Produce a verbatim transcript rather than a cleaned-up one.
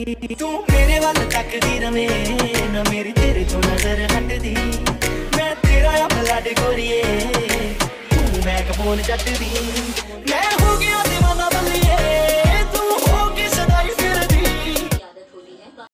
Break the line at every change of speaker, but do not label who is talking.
तू मेरे वाल तकदी रवे ना मेरी तेरे तो नजर हटदी मैं तेरा ब्लड गोरिए तू मैं कपून जट दी मैं हो गया